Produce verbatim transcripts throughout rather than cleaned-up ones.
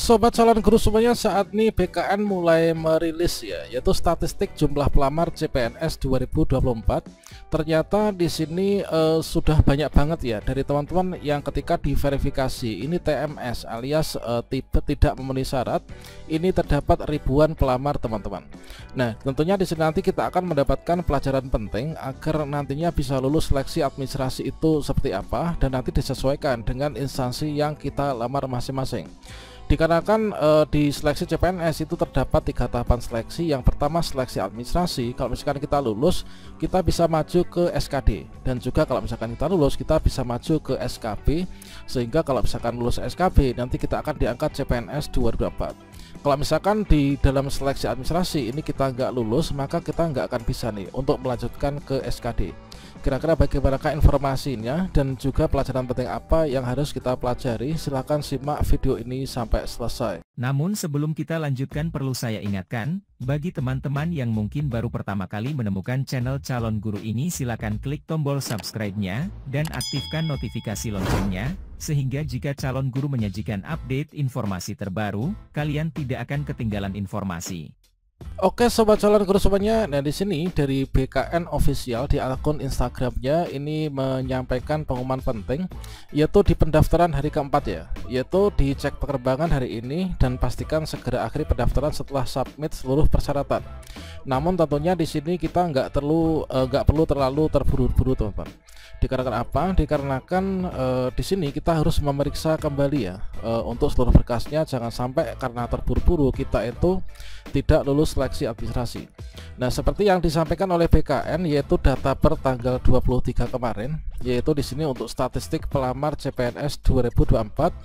sobat calon guru semuanya, saat ini B K N mulai merilis ya, yaitu statistik jumlah pelamar C P N S dua ribu dua puluh empat. Ternyata di sini uh, sudah banyak banget ya dari teman-teman yang ketika diverifikasi ini T M S alias uh, tipe tidak memenuhi syarat, ini terdapat ribuan pelamar teman-teman. Nah, tentunya di sini nanti kita akan mendapatkan pelajaran penting agar nantinya bisa lulus seleksi administrasi itu seperti apa, dan nanti disesuaikan dengan instansi yang kita lamar masing-masing. Dikarenakan e, di seleksi C P N S itu terdapat tiga tahapan seleksi. Yang pertama seleksi administrasi, kalau misalkan kita lulus kita bisa maju ke S K D, dan juga kalau misalkan kita lulus kita bisa maju ke S K B, sehingga kalau misalkan lulus S K B nanti kita akan diangkat C P N S dua ribu dua puluh empat. Kalau misalkan di dalam seleksi administrasi ini kita nggak lulus, maka kita nggak akan bisa nih untuk melanjutkan ke S K D. Kira-kira bagaimanakah informasinya dan juga pelajaran penting apa yang harus kita pelajari? Silahkan simak video ini sampai selesai. Namun sebelum kita lanjutkan, perlu saya ingatkan, bagi teman-teman yang mungkin baru pertama kali menemukan channel Calon Guru ini, silakan klik tombol subscribe-nya dan aktifkan notifikasi loncengnya, sehingga jika Calon Guru menyajikan update informasi terbaru, kalian tidak akan ketinggalan informasi. Oke sobat calon guru semuanya, nah di sini dari B K N official di akun Instagramnya ini menyampaikan pengumuman penting, yaitu di pendaftaran hari keempat ya, yaitu dicek penerbangan hari ini dan pastikan segera akhiri pendaftaran setelah submit seluruh persyaratan. Namun tentunya di sini kita nggak perlu nggak eh, perlu terlalu terburu-buru teman-teman. Dikarenakan apa? Dikarenakan e, di sini kita harus memeriksa kembali ya e, untuk seluruh berkasnya, jangan sampai karena terburu-buru kita itu tidak lulus seleksi administrasi. Nah, seperti yang disampaikan oleh B K N yaitu data per tanggal dua puluh tiga kemarin, yaitu di sini untuk statistik pelamar C P N S dua ribu dua puluh empat.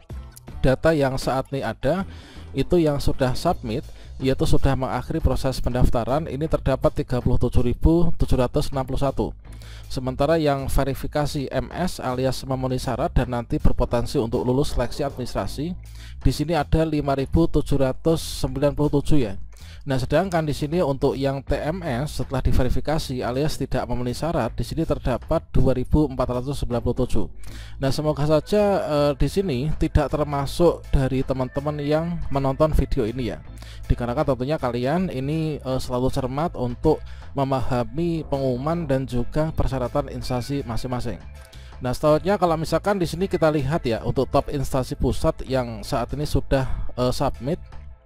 Data yang saat ini ada itu yang sudah submit, yaitu sudah mengakhiri proses pendaftaran, ini terdapat tiga puluh tujuh ribu tujuh ratus enam puluh satu. Sementara yang verifikasi M S alias memenuhi syarat dan nanti berpotensi untuk lulus seleksi administrasi, di sini ada lima ribu tujuh ratus sembilan puluh tujuh ya. Nah, sedangkan di sini untuk yang T M S setelah diverifikasi alias tidak memenuhi syarat, di sini terdapat dua ribu empat ratus sembilan puluh tujuh. Nah, semoga saja eh, di sini tidak termasuk dari teman-teman yang menonton video ini ya. Dikarenakan tentunya kalian ini eh, selalu cermat untuk memahami pengumuman dan juga persyaratan instansi masing-masing. Nah, selanjutnya kalau misalkan di sini kita lihat ya untuk top instansi pusat yang saat ini sudah eh, submit.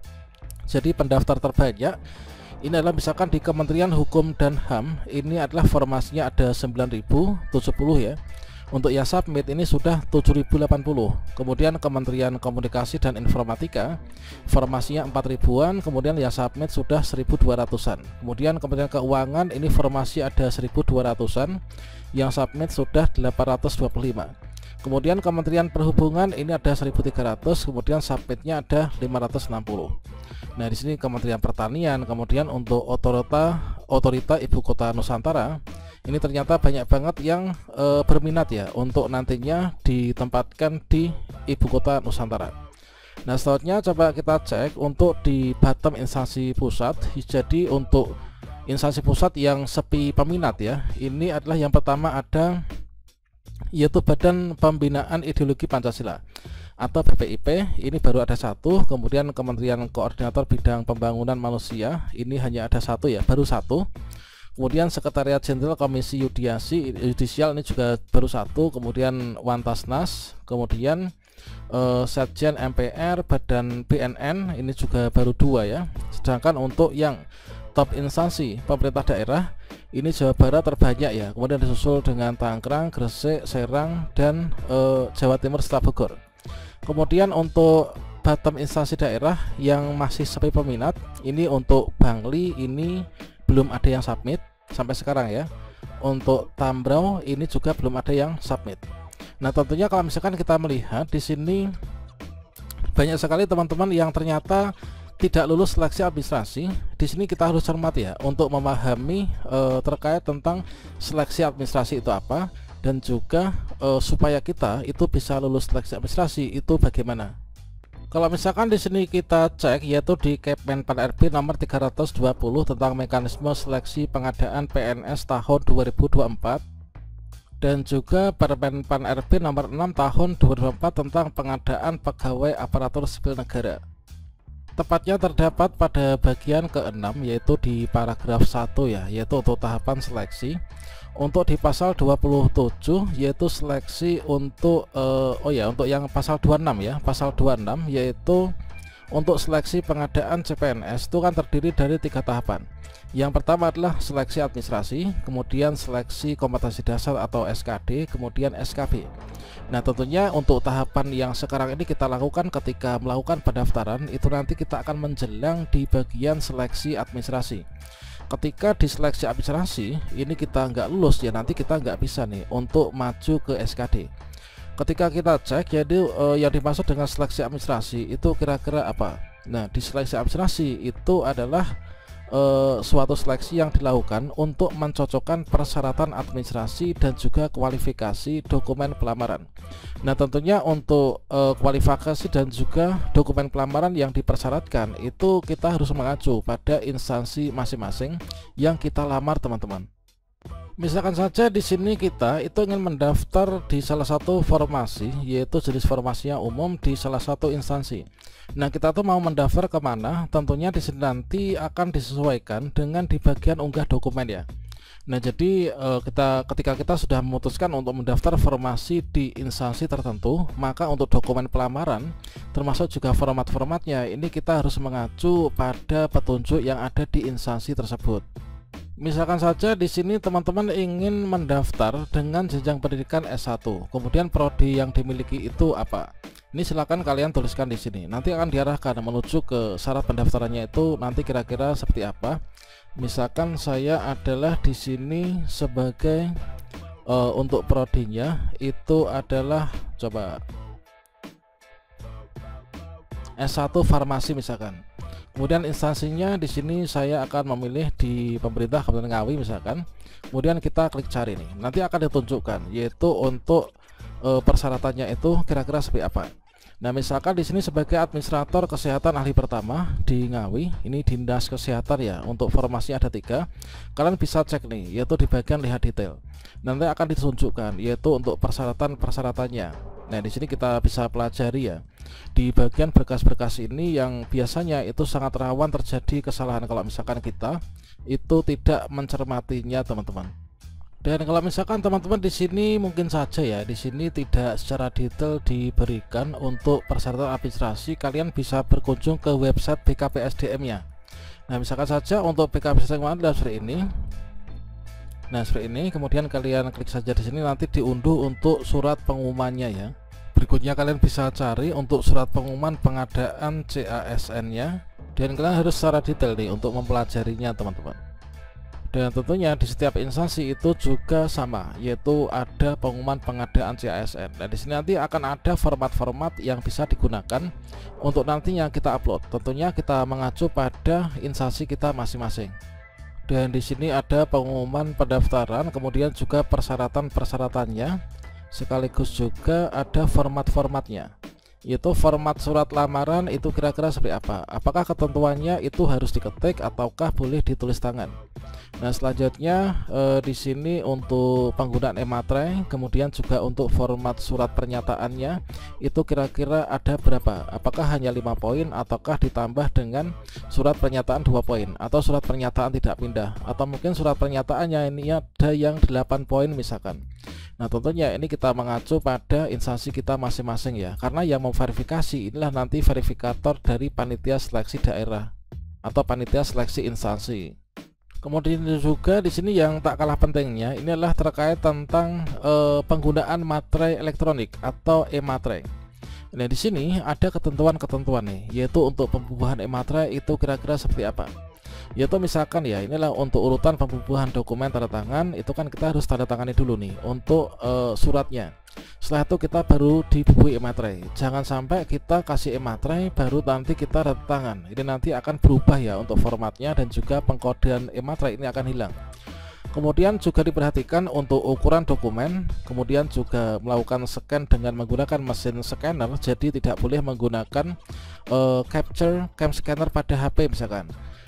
Jadi pendaftar terbanyak ini adalah misalkan di Kementerian Hukum dan H A M, ini adalah formasinya ada sembilan ribu tujuh puluh ya. Untuk yang submit ini sudah tujuh ribu delapan puluh. Kemudian Kementerian Komunikasi dan Informatika formasinya empat ribuan, kemudian yang submit sudah seribu dua ratusan. Kemudian Kementerian Keuangan ini formasi ada seribu dua ratusan, yang submit sudah delapan ratus dua puluh lima. Kemudian Kementerian Perhubungan ini ada seribu tiga ratus, kemudian submitnya ada lima ratus enam puluh. Nah, di sini Kementerian Pertanian, kemudian untuk otorita otorita Ibu Kota Nusantara, ini ternyata banyak banget yang e, berminat ya untuk nantinya ditempatkan di Ibu Kota Nusantara. Nah, selanjutnya coba kita cek untuk di bottom instansi pusat. Jadi untuk instansi pusat yang sepi peminat ya, ini adalah yang pertama ada yaitu Badan Pembinaan Ideologi Pancasila atau B P I P, ini baru ada satu. Kemudian Kementerian Koordinator Bidang Pembangunan Manusia, ini hanya ada satu ya, baru satu. Kemudian Sekretariat Jenderal Komisi Yudiasi Yudisial ini juga baru satu. Kemudian Wantasnas, kemudian eh, Setjen M P R, Badan B N N ini juga baru dua ya. Sedangkan untuk yang top instansi pemerintah daerah ini Jawa Barat terbanyak ya, kemudian disusul dengan Tangerang, Gresik, Serang, dan eh, Jawa Timur serta Bogor. Kemudian untuk bottom instansi daerah yang masih sepi peminat, ini untuk Bangli ini belum ada yang submit sampai sekarang ya. Untuk Tambrau ini juga belum ada yang submit. Nah, tentunya kalau misalkan kita melihat di sini banyak sekali teman-teman yang ternyata tidak lulus seleksi administrasi. Di sini kita harus cermat ya untuk memahami e, terkait tentang seleksi administrasi itu apa, dan juga e, supaya kita itu bisa lulus seleksi administrasi itu bagaimana. Kalau misalkan di sini kita cek yaitu di Kepmen Pan R B nomor tiga ratus dua puluh tentang mekanisme seleksi pengadaan P N S tahun dua ribu dua puluh empat. dan juga Permen Pan R B nomor enam tahun dua ribu empat tentang pengadaan pegawai aparatur sipil negara. Tepatnya terdapat pada bagian keenam, yaitu di paragraf satu ya, yaitu untuk tahapan seleksi. Untuk di pasal dua puluh tujuh yaitu seleksi untuk uh, oh ya untuk yang pasal dua puluh enam ya, pasal dua puluh enam yaitu untuk seleksi pengadaan C P N S itu kan terdiri dari tiga tahapan. Yang pertama adalah seleksi administrasi, kemudian seleksi kompetensi dasar atau S K D, kemudian S K B. Nah tentunya untuk tahapan yang sekarang ini kita lakukan ketika melakukan pendaftaran itu nanti kita akan menjelang di bagian seleksi administrasi. Ketika di seleksi administrasi ini kita nggak lulus ya, nanti kita nggak bisa nih untuk maju ke S K D. Ketika kita cek jadi eh, yang dimaksud dengan seleksi administrasi itu kira-kira apa. Nah di seleksi administrasi itu adalah Uh, suatu seleksi yang dilakukan untuk mencocokkan persyaratan administrasi dan juga kualifikasi dokumen pelamaran. Nah tentunya untuk uh, kualifikasi dan juga dokumen pelamaran yang dipersyaratkan itu kita harus mengacu pada instansi masing-masing yang kita lamar teman-teman. Misalkan saja di sini kita itu ingin mendaftar di salah satu formasi, yaitu jenis formasinya umum di salah satu instansi. Nah kita tuh mau mendaftar kemana? Tentunya di sini nanti akan disesuaikan dengan di bagian unggah dokumen ya. Nah jadi eh, kita ketika kita sudah memutuskan untuk mendaftar formasi di instansi tertentu, maka untuk dokumen pelamaran termasuk juga format-formatnya ini kita harus mengacu pada petunjuk yang ada di instansi tersebut. Misalkan saja di sini teman-teman ingin mendaftar dengan jenjang pendidikan S satu, kemudian prodi yang dimiliki itu apa? Ini silakan kalian tuliskan di sini. Nanti akan diarahkan menuju ke syarat pendaftarannya itu nanti kira-kira seperti apa. Misalkan saya adalah di sini sebagai uh, untuk prodinya itu adalah coba S satu farmasi misalkan. Kemudian instansinya di sini saya akan memilih di pemerintah Kabupaten Ngawi misalkan. Kemudian kita klik cari nih. Nanti akan ditunjukkan yaitu untuk e, persyaratannya itu kira-kira seperti apa. Nah, misalkan di sini sebagai administrator kesehatan ahli pertama di Ngawi, ini Dinas Kesehatan ya. Untuk formasinya ada tiga. Kalian bisa cek nih, yaitu di bagian lihat detail. Nanti akan ditunjukkan yaitu untuk persyaratan-persyaratannya. Nah, di sini kita bisa pelajari ya. Di bagian berkas-berkas ini yang biasanya itu sangat rawan terjadi kesalahan kalau misalkan kita itu tidak mencermatinya teman-teman. Dan kalau misalkan teman-teman di sini mungkin saja ya di sini tidak secara detail diberikan untuk persyaratan administrasi, kalian bisa berkunjung ke website B K P S D M-nya. Nah, misalkan saja untuk B K P S D M adalah seperti ini. Nah, seperti ini, kemudian kalian klik saja di sini nanti diunduh untuk surat pengumumannya ya. Berikutnya kalian bisa cari untuk surat pengumuman pengadaan C A S N-nya dan kalian harus secara detail nih untuk mempelajarinya teman-teman. Dan tentunya di setiap instansi itu juga sama, yaitu ada pengumuman pengadaan C A S N. Nah, di sini nanti akan ada format-format yang bisa digunakan untuk nantinya kita upload. Tentunya kita mengacu pada instansi kita masing-masing. Dan di sini ada pengumuman pendaftaran, kemudian juga persyaratan-persyaratannya. Sekaligus juga ada format-formatnya, yaitu format surat lamaran itu kira-kira seperti apa, apakah ketentuannya itu harus diketik ataukah boleh ditulis tangan. Nah selanjutnya eh, di sini untuk penggunaan e-materai, kemudian juga untuk format surat pernyataannya itu kira-kira ada berapa, apakah hanya lima poin ataukah ditambah dengan surat pernyataan dua poin atau surat pernyataan tidak pindah, atau mungkin surat pernyataannya ini ada yang delapan poin misalkan. Nah tentunya ini kita mengacu pada instansi kita masing-masing ya, karena yang memverifikasi inilah nanti verifikator dari panitia seleksi daerah atau panitia seleksi instansi. Kemudian juga di sini yang tak kalah pentingnya ini adalah terkait tentang e, penggunaan materai elektronik atau e-materai. Nah di sini ada ketentuan-ketentuan nih, yaitu untuk pembubuhan e-materai itu kira-kira seperti apa. Yaitu misalkan ya inilah untuk urutan pembubuhan dokumen tanda tangan itu kan kita harus tanda tangani dulu nih untuk uh, suratnya. Setelah itu kita baru dibubuhi e-materai. Jangan sampai kita kasih e-materai baru nanti kita tanda tangan. Ini nanti akan berubah ya untuk formatnya dan juga pengkodean e-materai ini akan hilang. Kemudian juga diperhatikan untuk ukuran dokumen, kemudian juga melakukan scan dengan menggunakan mesin scanner, jadi tidak boleh menggunakan uh, capture cam scanner pada H P misalkan.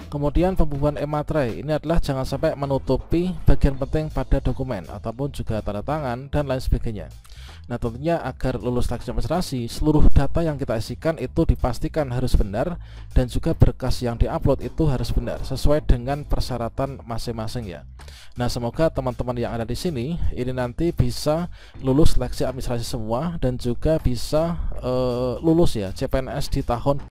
Kemudian pembunuhan e-materai ini adalah jangan sampai menutupi bagian penting pada dokumen ataupun juga tanda tangan dan lain sebagainya. Nah, tentunya agar lulus seleksi administrasi, seluruh data yang kita isikan itu dipastikan harus benar, dan juga berkas yang diupload itu harus benar sesuai dengan persyaratan masing-masing ya. Nah, semoga teman-teman yang ada di sini ini nanti bisa lulus seleksi administrasi semua, dan juga bisa uh, lulus ya C P N S di tahun